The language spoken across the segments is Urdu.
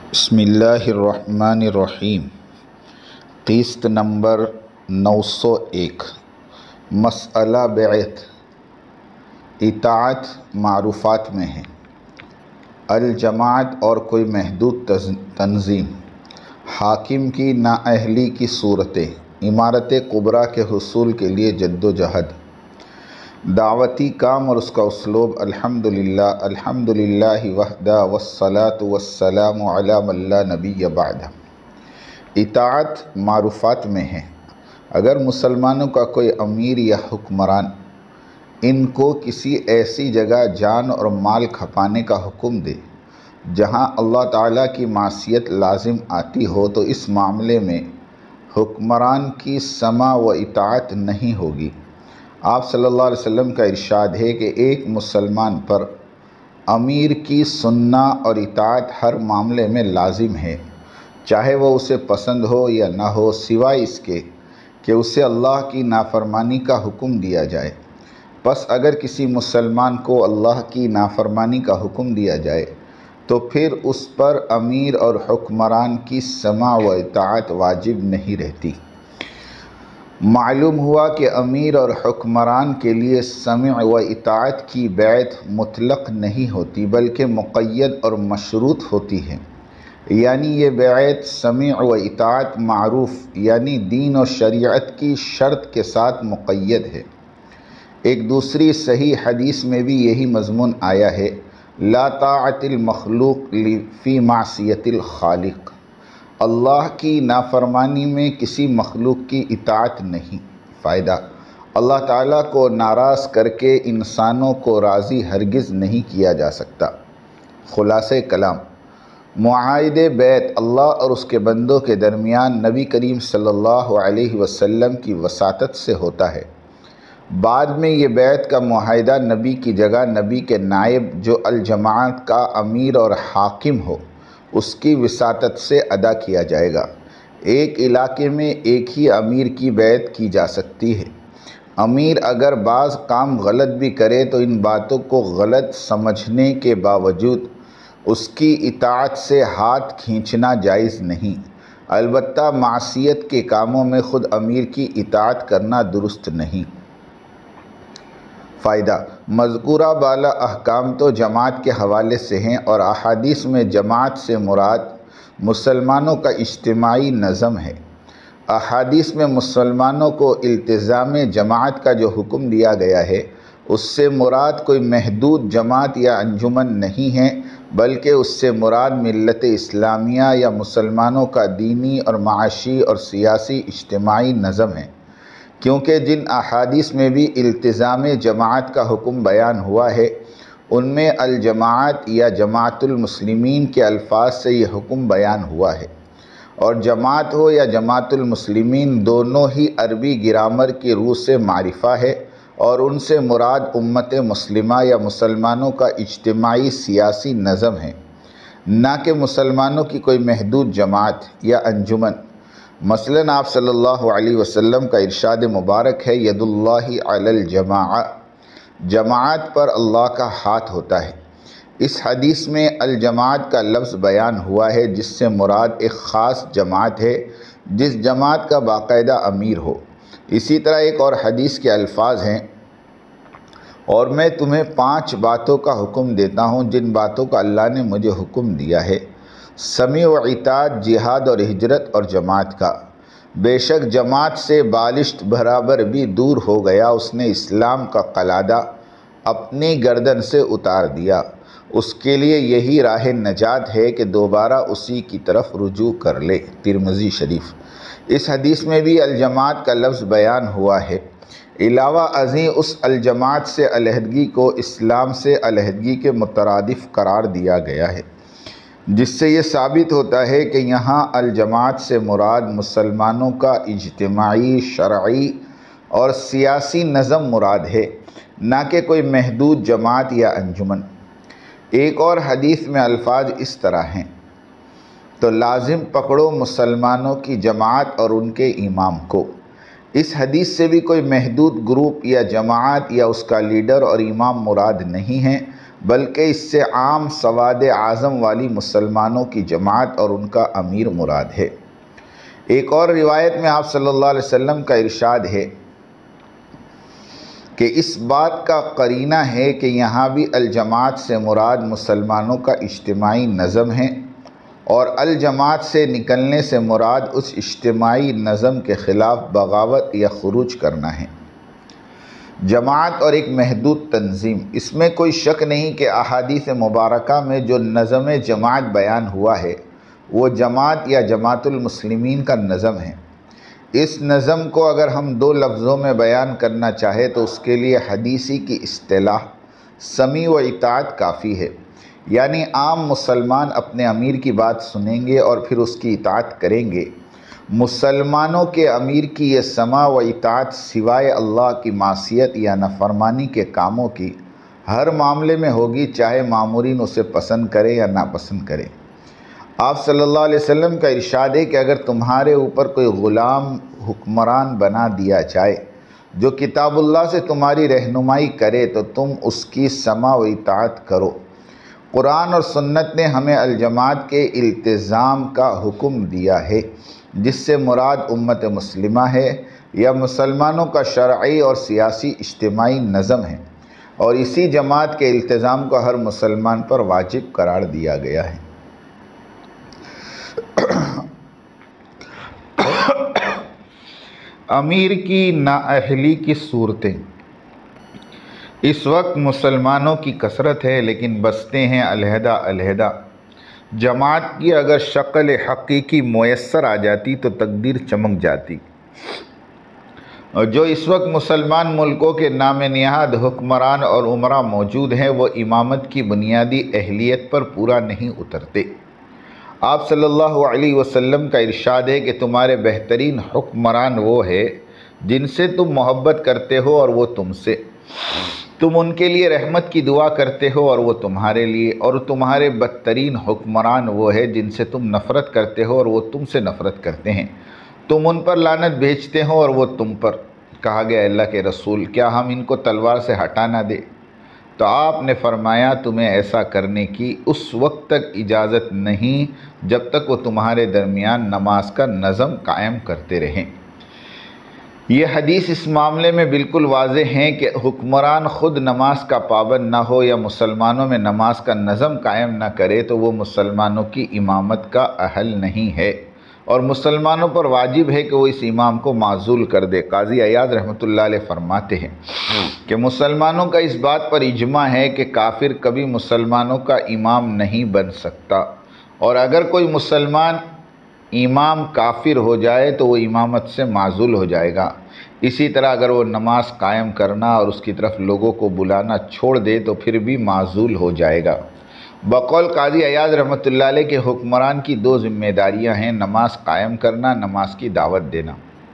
بسم اللہ الرحمن الرحیم۔ قسط نمبر 901 مسئلہ بیعت اطاعت معروفات میں ہے۔ الجماعت اور کوئی محدود تنظیم، حاکم کی نااہلی کی صورتیں، امارت کبریٰ کے حصول کے لیے جد و جہد، دعوتی کام اور اس کا اسلوب۔ الحمدللہ وحدہ والصلاة والسلام علی من لا نبی بعدہ۔ اطاعت معروفات میں ہے۔ اگر مسلمانوں کا کوئی امیر یا حکمران ان کو کسی ایسی جگہ جان اور مال کھپانے کا حکم دے جہاں اللہ تعالیٰ کی معصیت لازم آتی ہو تو اس معاملے میں حکمران کی سمع و اطاعت نہیں ہوگی۔ آپ صلی اللہ علیہ وسلم کا ارشاد ہے کہ ایک مسلمان پر امیر کی سننا اور اطاعت ہر معاملے میں لازم ہے، چاہے وہ اسے پسند ہو یا نہ ہو، سوائے اس کے کہ اسے اللہ کی نافرمانی کا حکم دیا جائے۔ پس اگر کسی مسلمان کو اللہ کی نافرمانی کا حکم دیا جائے تو پھر اس پر امیر اور حکمران کی سمع و اطاعت واجب نہیں رہتی۔ معلوم ہوا کہ امیر اور حکمران کے لیے سمع و اطاعت کی بیعت مطلق نہیں ہوتی بلکہ مقید اور مشروط ہوتی ہے، یعنی یہ بیعت سمع و اطاعت معروف یعنی دین و شریعت کی شرط کے ساتھ مقید ہے۔ ایک دوسری صحیح حدیث میں بھی یہی مضمون آیا ہے، لا طاعت المخلوق فی معصیت الخالق، اللہ کی نافرمانی میں کسی مخلوق کی اطاعت نہیں۔ فائدہ: اللہ تعالیٰ کو ناراض کر کے انسانوں کو راضی ہرگز نہیں کیا جا سکتا۔ خلاصہ کلام: معاہدہ بیعت اللہ اور اس کے بندوں کے درمیان نبی کریم صلی اللہ علیہ وسلم کی وساطت سے ہوتا ہے۔ بعد میں یہ بیعت کا معاہدہ نبی کی جگہ نبی کے نائب جو الجماعت کا امیر اور حاکم ہو اس کی وساطت سے ادا کیا جائے گا۔ ایک علاقے میں ایک ہی امیر کی بیعت کی جا سکتی ہے۔ امیر اگر بعض کام غلط بھی کرے تو ان باتوں کو غلط سمجھنے کے باوجود اس کی اطاعت سے ہاتھ کھینچنا جائز نہیں، البتہ معصیت کے کاموں میں خود امیر کی اطاعت کرنا درست نہیں۔ فائدہ: مذکورہ بالا احکام تو جماعت کے حوالے سے ہیں اور احادیث میں جماعت سے مراد مسلمانوں کا اجتماعی نظم ہے۔ احادیث میں مسلمانوں کو التزام جماعت کا جو حکم دیا گیا ہے اس سے مراد کوئی محدود جماعت یا انجمن نہیں ہے بلکہ اس سے مراد ملت اسلامیہ یا مسلمانوں کا دینی اور معاشی اور سیاسی اجتماعی نظم ہے، کیونکہ جن احادیث میں بھی التزام جماعت کا حکم بیان ہوا ہے ان میں الجماعت یا جماعت المسلمین کے الفاظ سے یہ حکم بیان ہوا ہے، اور جماعت ہو یا جماعت المسلمین دونوں ہی عربی گرامر کی روح سے معرفہ ہے اور ان سے مراد امت مسلمہ یا مسلمانوں کا اجتماعی سیاسی نظم ہے، نہ کہ مسلمانوں کی کوئی محدود جماعت یا انجمن۔ مثلاً آپ صلی اللہ علیہ وسلم کا ارشاد مبارک ہے، ید اللہ علی الجماعہ، جماعت پر اللہ کا ہاتھ ہوتا ہے۔ اس حدیث میں الجماعت کا لفظ بیان ہوا ہے جس سے مراد ایک خاص جماعت ہے جس جماعت کا باقاعدہ امیر ہو۔ اسی طرح ایک اور حدیث کے الفاظ ہیں، اور میں تمہیں 5 باتوں کا حکم دیتا ہوں جن باتوں کا اللہ نے مجھے حکم دیا ہے، سمع و اطاعت، جہاد اور ہجرت اور جماعت کا۔ بے شک جماعت سے بالشت برابر بھی دور ہو گیا، اس نے اسلام کا قلادہ اپنی گردن سے اتار دیا، اس کے لیے یہی راہ نجات ہے کہ دوبارہ اسی کی طرف رجوع کر لے۔ ترمذی شریف۔ اس حدیث میں بھی الجماعت کا لفظ بیان ہوا ہے۔ علاوہ ازیں اس الجماعت سے علیحدگی کو اسلام سے علیحدگی کے مترادف قرار دیا گیا ہے، جس سے یہ ثابت ہوتا ہے کہ یہاں الجماعت سے مراد مسلمانوں کا اجتماعی، شرعی اور سیاسی نظم مراد ہے، نہ کہ کوئی محدود جماعت یا انجمن۔ ایک اور حدیث میں الفاظ اس طرح ہیں، تو لازم پکڑو مسلمانوں کی جماعت اور ان کے امام کو۔ اس حدیث سے بھی کوئی محدود گروپ یا جماعت یا اس کا لیڈر اور امام مراد نہیں ہے، بلکہ اس سے عام سواد اعظم والی مسلمانوں کی جماعت اور ان کا امیر مراد ہے۔ ایک اور روایت میں آپ صلی اللہ علیہ وسلم کا ارشاد ہے کہ اس بات کا قرینہ ہے کہ یہاں بھی الجماعت سے مراد مسلمانوں کا اجتماعی نظم ہے، اور الجماعت سے نکلنے سے مراد اس اجتماعی نظم کے خلاف بغاوت یا خروج کرنا ہے۔ جماعت اور ایک محدود تنظیم، اس میں کوئی شک نہیں کہ احادیث مبارکہ میں جو نظم جماعت بیان ہوا ہے وہ جماعت یا جماعت المسلمین کا نظم ہے۔ اس نظم کو اگر ہم دو لفظوں میں بیان کرنا چاہے تو اس کے لیے حدیثی کی اصطلاح سمیع و اطاعت کافی ہے، یعنی عام مسلمان اپنے امیر کی بات سنیں گے اور پھر اس کی اطاعت کریں گے۔ مسلمانوں کے امیر کی یہ سماع و اطاعت سوائے اللہ کی معصیت یا نافرمانی کے کاموں کی ہر معاملے میں ہوگی، چاہے مامورین اسے پسند کرے یا ناپسند کرے۔ آپ صلی اللہ علیہ وسلم کا ارشاد ہے کہ اگر تمہارے اوپر کوئی غلام حکمران بنا دیا جائے جو کتاب اللہ سے تمہاری رہنمائی کرے تو تم اس کی سماع و اطاعت کرو۔ قرآن اور سنت نے ہمیں الجماعت کے التزام کا حکم دیا ہے، جس سے مراد امت مسلمہ ہے یا مسلمانوں کا شرعی اور سیاسی اجتماعی نظم ہے، اور اسی جماعت کے التزام کو ہر مسلمان پر واجب قرار دیا گیا ہے۔ امیر کی نااہلی کی صورتیں۔ اس وقت مسلمانوں کی کثرت ہے لیکن بستے ہیں علیحدہ علیحدہ۔ جماعت کی اگر شکل حقیقی میسر آ جاتی تو تقدیر چمک جاتی۔ اور جو اس وقت مسلمان ملکوں کے نام نہاد حکمران اور امراء موجود ہیں وہ امامت کی بنیادی اہلیت پر پورا نہیں اترتے۔ آپ صلی اللہ علیہ وسلم کا ارشاد ہے کہ تمہارے بہترین حکمران وہ ہے جن سے تم محبت کرتے ہو اور وہ تم سے، تم ان کے لیے رحمت کی دعا کرتے ہو اور وہ تمہارے لیے، اور تمہارے بدترین حکمران وہ ہے جن سے تم نفرت کرتے ہو اور وہ تم سے نفرت کرتے ہیں، تم ان پر لعنت بھیجتے ہو اور وہ تم پر۔ کہا گیا اللہ کے رسول، کیا ہم ان کو تلوار سے ہٹا نہ دیں؟ تو آپ نے فرمایا تمہیں ایسا کرنے کی اس وقت تک اجازت نہیں جب تک وہ تمہارے درمیان نماز کا نظم قائم کرتے رہیں۔ یہ حدیث اس معاملے میں بالکل واضح ہیں کہ حکمران خود نماز کا پابند نہ ہو یا مسلمانوں میں نماز کا نظم قائم نہ کرے تو وہ مسلمانوں کی امامت کا اہل نہیں ہے، اور مسلمانوں پر واجب ہے کہ وہ اس امام کو معزول کر دے۔ قاضی عیاض رحمۃ اللہ علیہ فرماتے ہیں کہ مسلمانوں کا اس بات پر اجماع ہے کہ کافر کبھی مسلمانوں کا امام نہیں بن سکتا، اور اگر کوئی مسلمان امام کافر ہو جائے تو وہ امامت سے معزول ہو جائے گا۔ اسی طرح اگر وہ نماز قائم کرنا اور اس کی طرف لوگوں کو بلانا چھوڑ دے تو پھر بھی معزول ہو جائے گا۔ بقول قاضی عیاض رحمۃ اللہ علیہ کے حکمران کی دو ذمہ داریاں ہیں، نماز قائم کرنا، نماز کی دعوت دینا۔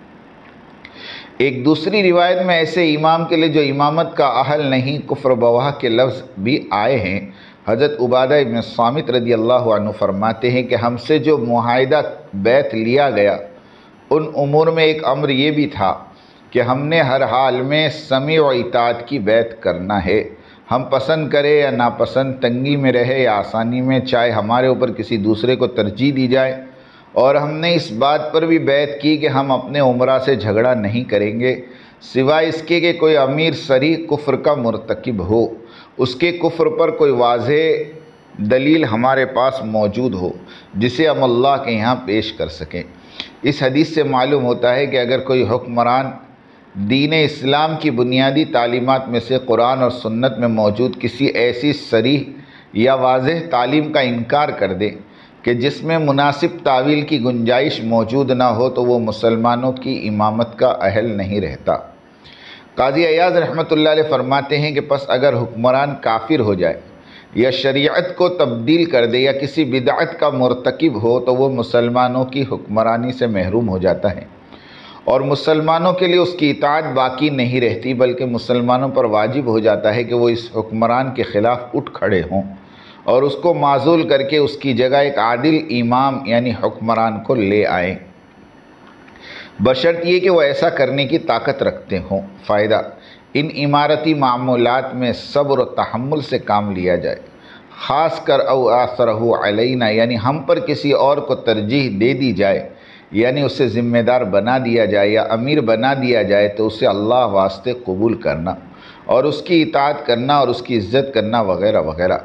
ایک دوسری روایت میں ایسے امام کے لیے جو امامت کا اہل نہیں کفر بواہ کے لفظ بھی آئے ہیں۔ حضرت عبادہ ابن صامت رضی اللہ عنہ فرماتے ہیں کہ ہم سے جو معاہدہ بیعت لیا گیا ان امور میں ایک امر یہ بھی تھا کہ ہم نے ہر حال میں سمع و اطاعت کی بیعت کرنا ہے، ہم پسند کرے یا ناپسند، تنگی میں رہے یا آسانی میں، چاہے ہمارے اوپر کسی دوسرے کو ترجیح دی جائے، اور ہم نے اس بات پر بھی بیعت کی کہ ہم اپنے امراء سے جھگڑا نہیں کریں گے سوائے اس کے کہ کوئی امیر صریح کفر کا مرتکب ہو، اس کے کفر پر کوئی واضح دلیل ہمارے پاس موجود ہو جسے ہم اللہ کے یہاں پیش کر سکیں۔ اس حدیث سے معلوم ہوتا ہے کہ اگر کوئی حکمران دین اسلام کی بنیادی تعلیمات میں سے قرآن اور سنت میں موجود کسی ایسی صریح یا واضح تعلیم کا انکار کر دے کہ جس میں مناسب تعویل کی گنجائش موجود نہ ہو تو وہ مسلمانوں کی امامت کا اہل نہیں رہتا۔ قاضی عیاض رحمۃ اللہ علیہ فرماتے ہیں کہ پس اگر حکمران کافر ہو جائے یا شریعت کو تبدیل کر دے یا کسی بدعت کا مرتکب ہو تو وہ مسلمانوں کی حکمرانی سے محروم ہو جاتا ہے، اور مسلمانوں کے لیے اس کی اطاعت باقی نہیں رہتی، بلکہ مسلمانوں پر واجب ہو جاتا ہے کہ وہ اس حکمران کے خلاف اٹھ کھڑے ہوں اور اس کو معزول کر کے اس کی جگہ ایک عادل امام یعنی حکمران کو لے آئیں، بشرط یہ کہ وہ ایسا کرنے کی طاقت رکھتے ہوں۔ فائدہ: ان عمارتی معمولات میں صبر و تحمل سے کام لیا جائے، خاص کر او آثرہ علینا، یعنی ہم پر کسی اور کو ترجیح دے دی جائے، یعنی اسے ذمہ دار بنا دیا جائے یا امیر بنا دیا جائے تو اسے اللہ واسطے قبول کرنا اور اس کی اطاعت کرنا اور اس کی عزت کرنا وغیرہ وغیرہ۔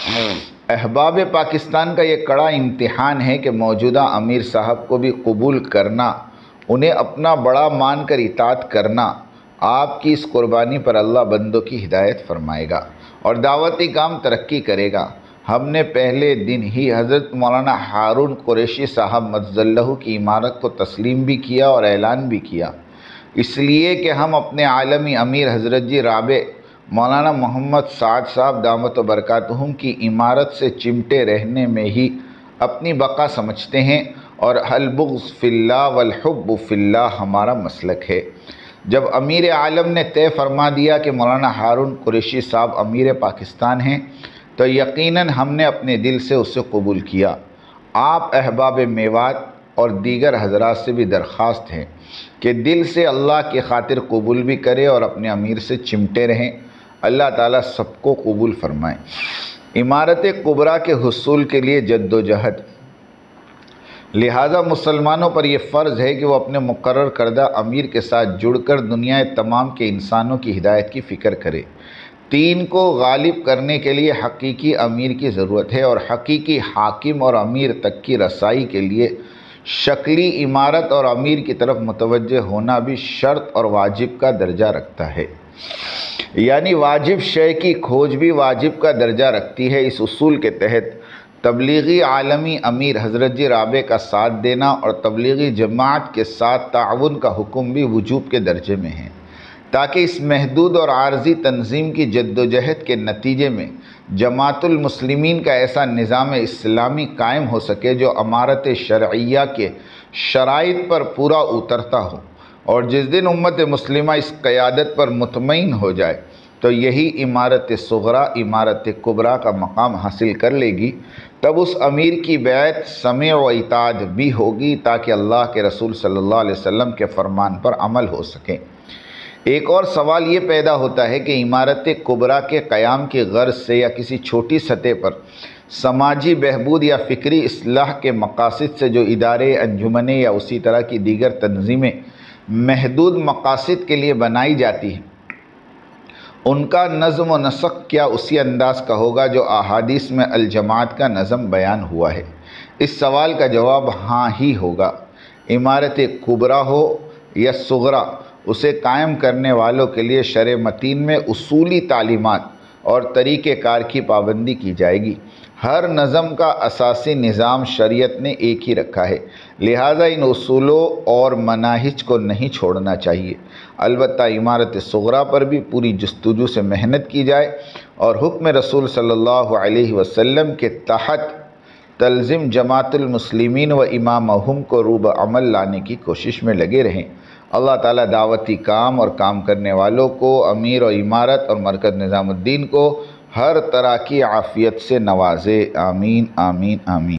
احباب پاکستان کا یہ کڑا امتحان ہے کہ موجودہ امیر صاحب کو بھی قبول کرنا، انہیں اپنا بڑا مان کر اطاعت کرنا۔ آپ کی اس قربانی پر اللہ بندوں کی ہدایت فرمائے گا اور دعوتی کام ترقی کرے گا۔ ہم نے پہلے دن ہی حضرت مولانا ہارون قریشی صاحب مجزلہ کی عمارت کو تسلیم بھی کیا اور اعلان بھی کیا، اس لیے کہ ہم اپنے عالمی امیر حضرت جی رابع مولانا محمد سعد صاحب دامت و برکاتہم کی عمارت سے چمٹے رہنے میں ہی اپنی بقا سمجھتے ہیں، اور البغض فی اللہ والحب فی اللہ ہمارا مسلک ہے۔ جب امیر عالم نے طے فرما دیا کہ مولانا ہارون قریشی صاحب امیر پاکستان ہیں تو یقیناً ہم نے اپنے دل سے اسے قبول کیا۔ آپ احباب میوات اور دیگر حضرات سے بھی درخواست ہے کہ دل سے اللہ کی خاطر قبول بھی کرے اور اپنے امیر سے چمٹے رہیں۔ اللہ تعالیٰ سب کو قبول فرمائے۔ عمارت کبریٰ کے حصول کے لیے جد و جہد، لہٰذا مسلمانوں پر یہ فرض ہے کہ وہ اپنے مقرر کردہ امیر کے ساتھ جڑ کر دنیا تمام کے انسانوں کی ہدایت کی فکر کرے۔ دین کو غالب کرنے کے لیے حقیقی امیر کی ضرورت ہے اور حقیقی حاکم اور امیر تک کی رسائی کے لیے شکلی عمارت اور امیر کی طرف متوجہ ہونا بھی شرط اور واجب کا درجہ رکھتا ہے، یعنی واجب شے کی کھوج بھی واجب کا درجہ رکھتی ہے۔ اس اصول کے تحت تبلیغی عالمی امیر حضرت جی رابع کا ساتھ دینا اور تبلیغی جماعت کے ساتھ تعاون کا حکم بھی وجوب کے درجے میں ہے، تاکہ اس محدود اور عارضی تنظیم کی جد و جہد کے نتیجے میں جماعت المسلمین کا ایسا نظام اسلامی قائم ہو سکے جو امارت شرعیہ کے شرائط پر پورا اترتا ہو، اور جس دن امت مسلمہ اس قیادت پر مطمئن ہو جائے تو یہی عمارت صغریٰ عمارت کبریٰ کا مقام حاصل کر لے گی۔ تب اس امیر کی بیعت سمع و اطاعت بھی ہوگی تاکہ اللہ کے رسول صلی اللہ علیہ وسلم کے فرمان پر عمل ہو سکے۔ ایک اور سوال یہ پیدا ہوتا ہے کہ عمارت کبریٰ کے قیام کی غرض سے یا کسی چھوٹی سطح پر سماجی بہبود یا فکری اصلاح کے مقاصد سے جو ادارے، انجمنیں یا اسی طرح کی دیگر تنظیمیں محدود مقاصد کے لیے بنائی جاتی ہیں، ان کا نظم و نسق کیا اسی انداز کا ہوگا جو احادیث میں الجماعت کا نظم بیان ہوا ہے؟ اس سوال کا جواب ہاں ہی ہوگا۔ عمارت کبریٰ ہو یا صغریٰ، اسے قائم کرنے والوں کے لیے شرع متین میں اصولی تعلیمات اور طریقہ کار کی پابندی کی جائے گی۔ ہر نظم کا اساسی نظام شریعت نے ایک ہی رکھا ہے، لہٰذا ان اصولوں اور مناہج کو نہیں چھوڑنا چاہیے۔ البتہ عمارت صغریٰ پر بھی پوری جستجو سے محنت کی جائے اور حکم رسول صلی اللہ علیہ وسلم کے تحت تلزم جماعت المسلمین و امامہم کو روب عمل لانے کی کوشش میں لگے رہیں۔ اللہ تعالیٰ دعوتی کام اور کام کرنے والوں کو، امیر و عمارت اور مرکز نظام الدین کو ہر طرح کی عافیت سے نوازے۔ آمین آمین آمین۔